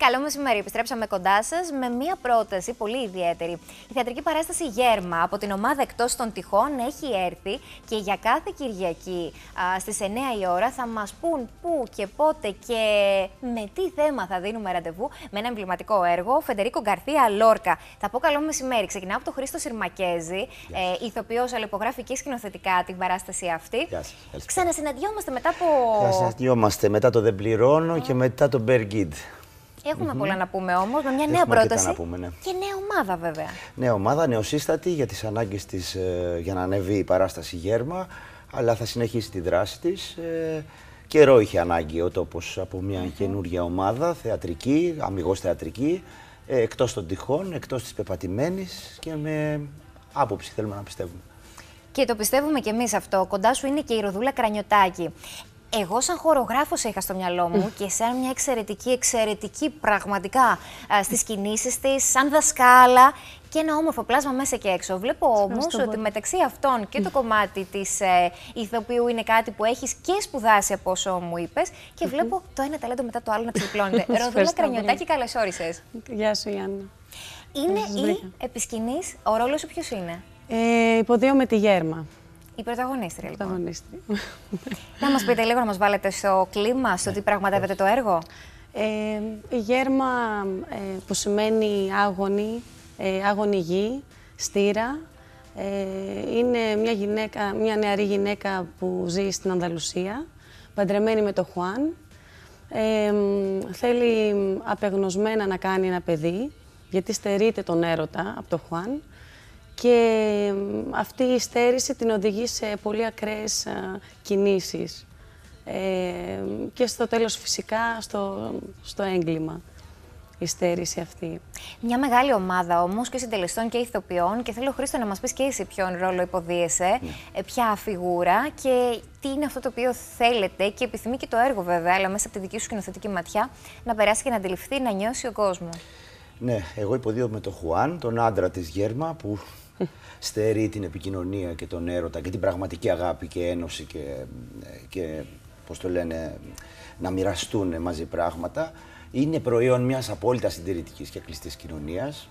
Καλό μεσημέρι. Επιστρέψαμε κοντά σας με μία πρόταση πολύ ιδιαίτερη. Η θεατρική παράσταση Γέρμα από την ομάδα Εκτός των Τυχών έχει έρθει και για κάθε Κυριακή στις 9 η ώρα θα μας πούν πού και πότε και με τι θέμα θα δίνουμε ραντεβού με ένα εμβληματικό έργο. Φεντερίκο Γκαρθία Λόρκα. Θα πω καλό μεσημέρι. Ξεκινάω από τον Χρήστο Συρμακέζη, ηθοποιός αλλά υπογράφει και σκηνοθετικά την παράσταση αυτή. Ξανασυναντιόμαστε μετά από. Ξανασυναντιόμαστε μετά το Δεν Πληρώνω και μετά το Bear Guide. Έχουμε πολλά να πούμε όμως, με μια νέα πρόταση ναι. Και νέα ομάδα βέβαια. Νέα ομάδα, νεοσύστατη για τις ανάγκες της, για να ανεβεί η παράσταση Γέρμα, αλλά θα συνεχίσει τη δράση της. Καιρό είχε ανάγκη ο τόπος από μια καινούργια ομάδα, θεατρική, αμιγώς θεατρική, εκτός των τυχών, εκτός της πεπατημένης και με άποψη θέλουμε να πιστεύουμε. Και το πιστεύουμε κι εμείς αυτό. Κοντά σου είναι και η Ροδούλα Κρανιωτάκη. Εγώ σαν χορογράφος είχα στο μυαλό μου και σαν μια εξαιρετική πραγματικά στις κινήσεις της, σαν δασκάλα και ένα όμορφο πλάσμα μέσα και έξω. Βλέπω όμως ότι μεταξύ αυτών και το κομμάτι της ηθοποιού είναι κάτι που έχεις και σπουδάσει από όσο μου είπες και βλέπω το ένα ταλέντο μετά το άλλο να ξυπλώνεται. Ροδούλα Κρανιωτάκη, καλώς όρισες. Γεια σου Γιάννα. Είναι η επισκηνής, ο ρόλος σου ποιος είναι? Υποδίω με τη Γέρμα. Η πρωταγωνίστρια, λοιπόν. Πρωταγωνίστρια. Να μας πείτε λίγο, να μας βάλετε στο κλίμα, στο τι πραγματεύεται το έργο. Η Γέρμα, που σημαίνει άγονη γη, στήρα, είναι μια νεαρή γυναίκα που ζει στην Ανδαλουσία, παντρεμένη με τον Χουάν. Θέλει απεγνωσμένα να κάνει ένα παιδί, γιατί στερείται τον έρωτα από τον Χουάν. Και αυτή η στέρηση την οδηγεί σε πολύ ακραίες κινήσεις και στο τέλος φυσικά στο έγκλημα η στέρηση αυτή. Μια μεγάλη ομάδα όμως και συντελεστών και ηθοποιών και θέλω Χρήστο να μας πεις και εσύ ποιον ρόλο υποδίεσαι, ποια φιγούρα και τι είναι αυτό το οποίο θέλετε και επιθυμεί και το έργο βέβαια, αλλά μέσα από τη δική σου σκηνοθετική ματιά να περάσει και να αντιληφθεί, να νιώσει ο κόσμος. Ναι, εγώ υποδίω με τον Χουάν, τον άντρα της Γέρμα που στερεί την επικοινωνία και τον έρωτα και την πραγματική αγάπη και ένωση και πώς το λένε, να μοιραστούν μαζί πράγματα. Είναι προϊόν μιας απόλυτα συντηρητικής και κλειστής κοινωνίας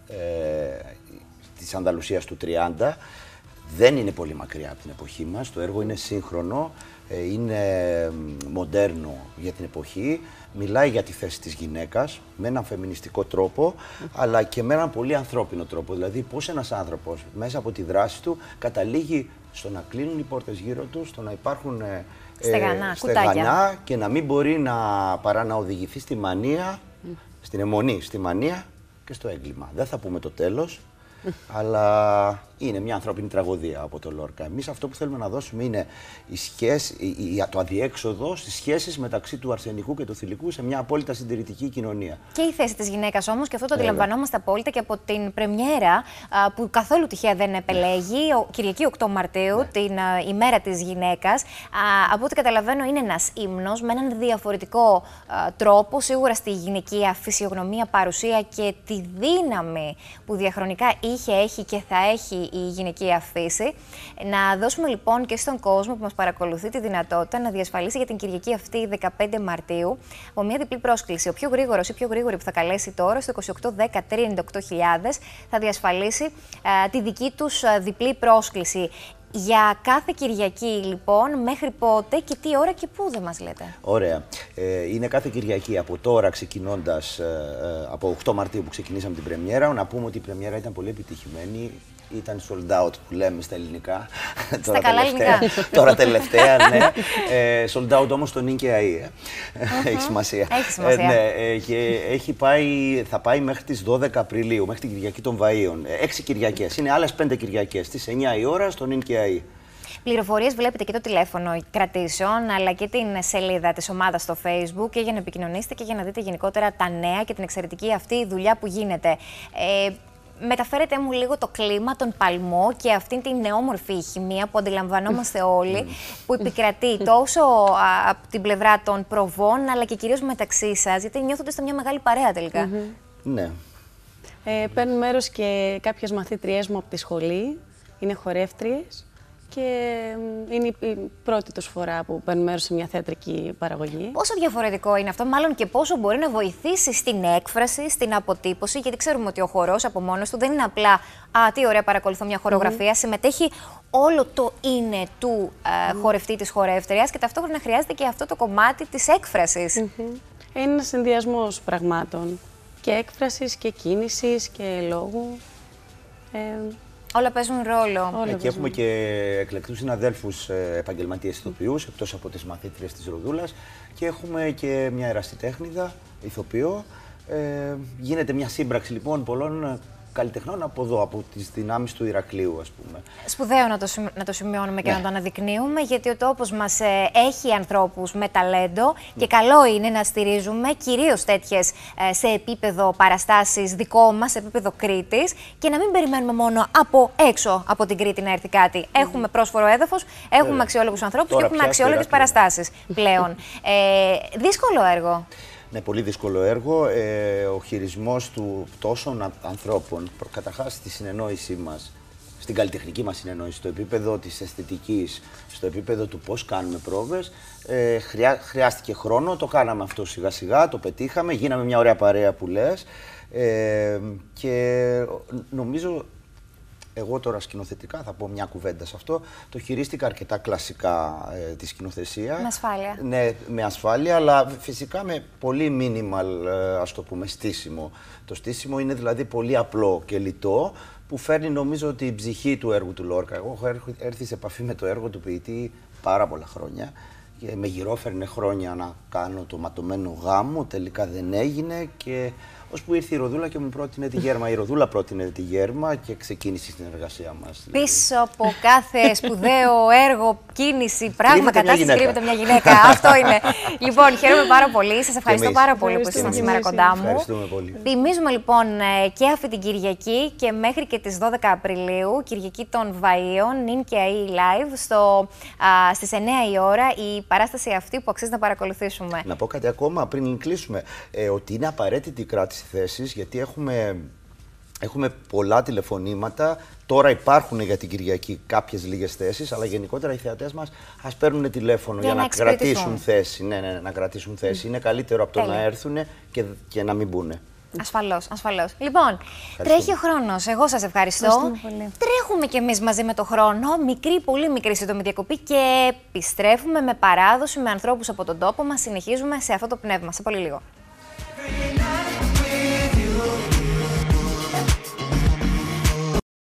της Ανδαλουσίας του 30. Δεν είναι πολύ μακριά από την εποχή μας. Το έργο είναι σύγχρονο, είναι μοντέρνο για την εποχή. Μιλάει για τη θέση της γυναίκας με έναν φεμινιστικό τρόπο, αλλά και με έναν πολύ ανθρώπινο τρόπο. Δηλαδή, πώς ένας άνθρωπος μέσα από τη δράση του καταλήγει στο να κλείνουν οι πόρτες γύρω του, στο να υπάρχουν στεγανά και να μην μπορεί παρά να οδηγηθεί στη μανία, στην αιμονή, στη μανία και στο έγκλημα. Δεν θα πούμε το τέλος. Αλλά είναι μια ανθρώπινη τραγωδία από το Λόρκα. Εμείς αυτό που θέλουμε να δώσουμε είναι το αδιέξοδο στις σχέσεις μεταξύ του αρσενικού και του θηλυκού σε μια απόλυτα συντηρητική κοινωνία. Και η θέση της γυναίκας όμως, και αυτό το αντιλαμβανόμαστε απόλυτα και από την πρεμιέρα που καθόλου τυχαία δεν επελέγει, Κυριακή 8 Μαρτίου, την ημέρα της γυναίκας. Από ό,τι καταλαβαίνω, είναι ένας ύμνος με έναν διαφορετικό τρόπο, σίγουρα στη γυναικεία φυσιογνωμία, παρουσία και τη δύναμη που διαχρονικά έχει και θα έχει η γυναικεία φύση. Να δώσουμε λοιπόν και στον κόσμο που μας παρακολουθεί τη δυνατότητα να διασφαλίσει για την Κυριακή αυτή 15 Μαρτίου από μια διπλή πρόσκληση. Ο πιο γρήγορος ή πιο γρήγορη που θα καλέσει τώρα στο 2810 398.000 θα διασφαλίσει τη δική τους διπλή πρόσκληση. Για κάθε Κυριακή, λοιπόν, μέχρι πότε και τι ώρα και πού δεν μας λέτε? Ωραία. Είναι κάθε Κυριακή από τώρα, ξεκινώντας από 8 Μαρτίου που ξεκινήσαμε την πρεμιέρα. Να πούμε ότι η πρεμιέρα ήταν πολύ επιτυχημένη. Ήταν sold out που λέμε στα ελληνικά. Στα καλά ελληνικά. Τώρα τελευταία, ναι. Sold out όμως στο νυν και αΐ. Έχει σημασία. Έχει σημασία. Ναι, και θα πάει μέχρι τις 12 Απριλίου, μέχρι την Κυριακή των Βαΐων. 6 Κυριακές. Είναι άλλες 5 Κυριακές. Στις 9 η ώρα στο νυν και αΐ. Πληροφορίες βλέπετε και το τηλέφωνο κρατήσεων, αλλά και την σελίδα της ομάδας στο Facebook και για να επικοινωνήσετε και για να δείτε γενικότερα τα νέα και την εξαιρετική αυτή δουλειά που γίνεται. Μεταφέρετε μου λίγο το κλίμα, τον παλμό και αυτήν την νεόμορφη χημεία που αντιλαμβανόμαστε όλοι, που επικρατεί τόσο από την πλευρά των προβών, αλλά και κυρίως μεταξύ σας, γιατί νιώθονται στο μια μεγάλη παρέα τελικά. Ναι. Παίρνουν μέρος και κάποιες μαθήτριές μου από τη σχολή, είναι χορεύτριες και είναι η πρώτη τους φορά που παίρνουν μέρος σε μια θεατρική παραγωγή. Πόσο διαφορετικό είναι αυτό, μάλλον και πόσο μπορεί να βοηθήσει στην έκφραση, στην αποτύπωση, γιατί ξέρουμε ότι ο χορός από μόνος του δεν είναι απλά «Α, τι ωραία, παρακολουθώ μια χορογραφία», συμμετέχει όλο το είναι του χορευτή, της χορεύτριας και ταυτόχρονα χρειάζεται και αυτό το κομμάτι της έκφρασης. Είναι ένας συνδυασμός πραγμάτων, και έκφρασης και κίνησης και λόγου. Όλα παίζουν ρόλο. Εκεί έχουμε και εκλεκτούς συναδέλφους επαγγελματίες ηθοποιούς, εκτός από τις μαθήτριες της Ροδούλας, και έχουμε και μια ερασιτέχνηδα ηθοποιό. Γίνεται μια σύμπραξη λοιπόν πολλών καλλιτεχνών από εδώ, από τις δυνάμεις του Ηρακλείου, ας πούμε. Σπουδαίο να το σημειώνουμε και να το αναδεικνύουμε, γιατί ο τόπος μας έχει ανθρώπους με ταλέντο και καλό είναι να στηρίζουμε κυρίως τέτοιες σε επίπεδο παραστάσεις δικό μας, σε επίπεδο Κρήτης, και να μην περιμένουμε μόνο από έξω από την Κρήτη να έρθει κάτι. Έχουμε πρόσφορο έδαφος, έχουμε αξιόλογους ανθρώπους και έχουμε αξιόλογες παραστάσεις πλέον. Δύσκολο έργο. Ναι, πολύ δύσκολο έργο. Ο χειρισμός του τόσων ανθρώπων, καταρχάς στη συνεννόησή μας, στην καλλιτεχνική μας συνεννόηση, στο επίπεδο της αισθητικής, στο επίπεδο του πώς κάνουμε πρόβες, χρειάστηκε χρόνο, το κάναμε αυτό σιγά σιγά, το πετύχαμε, γίναμε μια ωραία παρέα που λες, και νομίζω, εγώ τώρα σκηνοθετικά θα πω μια κουβέντα σε αυτό, το χειρίστηκα αρκετά κλασικά τη σκηνοθεσία. Με ασφάλεια. Ναι, με ασφάλεια, αλλά φυσικά με πολύ minimal, ας το πούμε, στήσιμο. Το στήσιμο είναι δηλαδή πολύ απλό και λιτό, που φέρνει νομίζω την ψυχή του έργου του Λόρκα. Εγώ έχω έρθει σε επαφή με το έργο του ποιητή πάρα πολλά χρόνια και με γυρόφερνε χρόνια να κάνω το ματωμένο γάμο, τελικά δεν έγινε, και ώσπου ήρθε η Ροδούλα και μου πρότεινε τη Γέρμα. Η Ροδούλα πρότεινε τη Γέρμα και ξεκίνησε η συνεργασία μας. Πίσω από κάθε σπουδαίο έργο, κίνηση, πράγμα, κατάσταση κρύβεται μια γυναίκα. Αυτό είναι. Λοιπόν, χαίρομαι πάρα πολύ. Σας ευχαριστώ πάρα πολύ που ήσασταν σήμερα κοντά μου. Ευχαριστούμε πολύ. Θυμίζουμε λοιπόν και αυτή την Κυριακή και μέχρι και τις 12 Απριλίου, Κυριακή των Βαΐων, νυν και αή live, στις 9 η ώρα, η παράσταση αυτή που αξίζει να παρακολουθήσουμε. Να πω κάτι ακόμα πριν κλείσουμε, ότι είναι απαραίτητη η κράτηση θέσεις, γιατί έχουμε πολλά τηλεφωνήματα. Τώρα υπάρχουν για την Κυριακή κάποιες λίγες θέσεις, αλλά γενικότερα οι θεατές μας ας παίρνουν τηλέφωνο για να κρατήσουν θέση. Ναι, να κρατήσουν θέση. Είναι καλύτερο από το να έρθουν και να μην μπουν. Ασφαλώς, ασφαλώς. Λοιπόν, τρέχει ο χρόνος. Εγώ σας ευχαριστώ. Τρέχουμε κι εμείς μαζί με το χρόνο. Μικρή, πολύ μικρή σύντομη διακοπή και επιστρέφουμε με παράδοση, με ανθρώπους από τον τόπο μας. Συνεχίζουμε σε αυτό το πνεύμα. Σε πολύ λίγο.